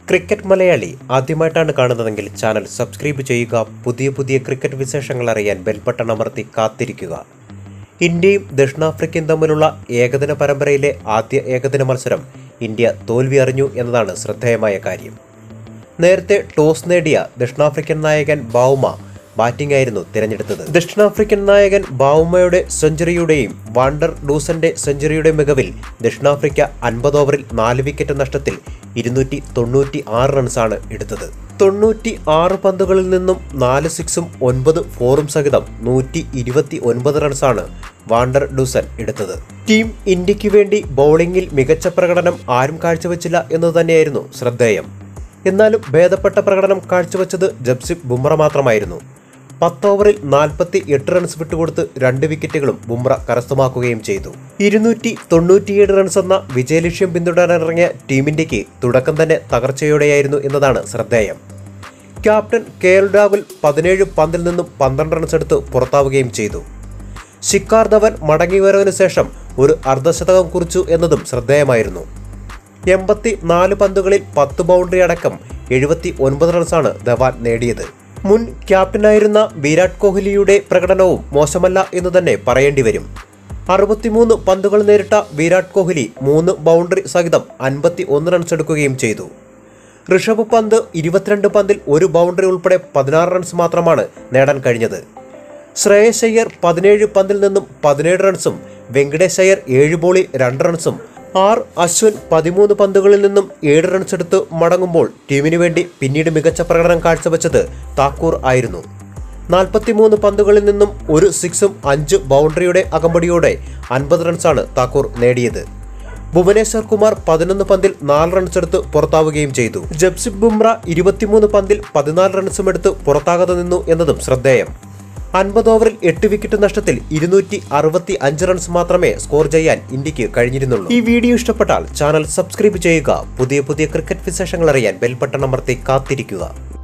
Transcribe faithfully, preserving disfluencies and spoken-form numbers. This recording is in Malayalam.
ക്രിക്കറ്റ് മലയാളി ആദ്യമായിട്ടാണ് കാണുന്നതെങ്കിൽ ചാനൽ സബ്സ്ക്രൈബ് ചെയ്യുക. പുതിയ പുതിയ ക്രിക്കറ്റ് വിശേഷങ്ങൾ അറിയാൻ ബെൽ ബട്ടൺ അമർത്തി കാത്തിരിക്കുക. ഇന്ത്യയും ദക്ഷിണാഫ്രിക്കയും തമ്മിലുള്ള ഏകദിന പരമ്പരയിലെ ആദ്യ ഏകദിന മത്സരം ഇന്ത്യ തോൽവി അറിഞ്ഞു എന്നതാണ് ശ്രദ്ധേയമായ കാര്യം. നേരത്തെ ടോസ് നേടിയ ദക്ഷിണാഫ്രിക്കൻ നായകൻ ബൗമ ബാറ്റിംഗ് ആയിരുന്നു തിരഞ്ഞെടുത്തത്. ദക്ഷിണാഫ്രിക്കൻ നായകൻ ബൗമയുടെ സെഞ്ചുറിയുടെയും വാണ്ടർ ഡൂസന്റെ സെഞ്ചുറിയുടെ മികവിൽ ദക്ഷിണാഫ്രിക്ക അൻപത് ഓവറിൽ നാല് വിക്കറ്റ് നഷ്ടത്തിൽ ഇരുന്നൂറ്റി തൊണ്ണൂറ്റി ആറ് റൺസാണ് എടുത്തത്. തൊണ്ണൂറ്റി ആറ് പന്തുകളിൽ നിന്നും നാല് സിക്സും ഒൻപത് ഫോറും സഹിതം നൂറ്റി ഇരുപത്തി ഒൻപത് റൺസാണ് വാണ്ടർ ഡൂസൻ എടുത്തത്. ടീം ഇന്ത്യക്ക് വേണ്ടി ബൗളിംഗിൽ മികച്ച പ്രകടനം ആരും കാഴ്ചവെച്ചില്ല എന്നു തന്നെയായിരുന്നു ശ്രദ്ധേയം. എന്നാലും ഭേദപ്പെട്ട പ്രകടനം കാഴ്ചവെച്ചത് ജസ്പ്രീത് ബുംറ മാത്രമായിരുന്നു. പത്ത് ഓവറിൽ നാൽപ്പത്തി എട്ട് റൺസ് വിട്ടുകൊടുത്ത് രണ്ട് വിക്കറ്റുകളും ബുംറ കരസ്ഥമാക്കുകയും ചെയ്തു. ഇരുന്നൂറ്റി തൊണ്ണൂറ്റിയേഴ് റൺസ് എന്ന വിജയലക്ഷ്യം പിന്തുടരാനിറങ്ങിയ ടീം ഇന്ത്യക്ക് തുടക്കം തന്നെ തകർച്ചയോടെയായിരുന്നു എന്നതാണ് ശ്രദ്ധേയം. ക്യാപ്റ്റൻ കെ എൽ രാഹുൽ പതിനേഴ് പന്തിൽ നിന്നും പന്ത്രണ്ട് റൺസ് എടുത്ത് പുറത്താവുകയും ചെയ്തു. ശിഖർ ധവൻ മടങ്ങിവരവിനു ശേഷം ഒരു അർദ്ധശതകം കുറിച്ചു എന്നതും ശ്രദ്ധേയമായിരുന്നു. എൺപത്തി നാല് പന്തുകളിൽ പത്ത് ബൗണ്ടറി അടക്കം എഴുപത്തി ഒൻപത് റൺസാണ് ധവാൻ നേടിയത്. മുൻ ക്യാപ്റ്റനായിരുന്ന വിരാട് കോഹ്ലിയുടെ പ്രകടനവും മോശമല്ല എന്ന് തന്നെ പറയേണ്ടി വരും. അറുപത്തിമൂന്ന് പന്തുകൾ നേരിട്ട വിരാട് കോഹ്ലി മൂന്ന് ബൗണ്ടറി സഹിതം അൻപത്തി ഒന്ന് റൺസ് എടുക്കുകയും ചെയ്തു. ഋഷഭ് പന്ത് ഇരുപത്തിരണ്ട് പന്തിൽ ഒരു ബൗണ്ടറി ഉൾപ്പെടെ പതിനാറ് റൺസ് മാത്രമാണ് നേടാൻ കഴിഞ്ഞത്. ശ്രേയസ് അയ്യർ പതിനേഴ് പന്തിൽ നിന്നും പതിനേഴ് റൺസും വെങ്കടേഷ് അയ്യർ ഏഴ് ബോളിൽ രണ്ട് റൺസും ആർ അശ്വിൻ പതിമൂന്ന് പന്തുകളിൽ നിന്നും ഏഴ് റൺസ് എടുത്ത് മടങ്ങുമ്പോൾ ടീമിനു വേണ്ടി പിന്നീട് മികച്ച പ്രകടനം കാഴ്ചവെച്ചത് താക്കൂർ ആയിരുന്നു. നാൽപ്പത്തിമൂന്ന് പന്തുകളിൽ നിന്നും ഒരു സിക്സും അഞ്ച് ബൗണ്ടറിയുടെ അകമ്പടിയോടെ അൻപത് റൺസാണ് താക്കൂർ നേടിയത്. ഭുവനേശ്വർ കുമാർ പതിനൊന്ന് പന്തിൽ നാല് റൺസ് എടുത്ത് പുറത്താവുകയും ചെയ്തു. ജസ്പ്രീത് ബുംറ ഇരുപത്തിമൂന്ന് പന്തിൽ പതിനാല് റൺസും എടുത്ത് പുറത്താകാതെ നിന്നു എന്നതും ശ്രദ്ധേയം. അൻപത് ഓവറിൽ എട്ട് വിക്കറ്റ് നഷ്ടത്തിൽ ഇരുന്നൂറ്റി അറുപത്തി അഞ്ച് റൺസ് മാത്രമേ സ്കോർ ചെയ്യാൻ ഇന്ത്യക്ക് കഴിഞ്ഞിരുന്നുള്ളൂ. ഈ വീഡിയോ ഇഷ്ടപ്പെട്ടാൽ ചാനൽ സബ്സ്ക്രൈബ് ചെയ്യുക. പുതിയ പുതിയ ക്രിക്കറ്റ് വിശേഷങ്ങൾ അറിയാൻ ബെൽ ബട്ടൺ അമർത്തി കാത്തിരിക്കുക.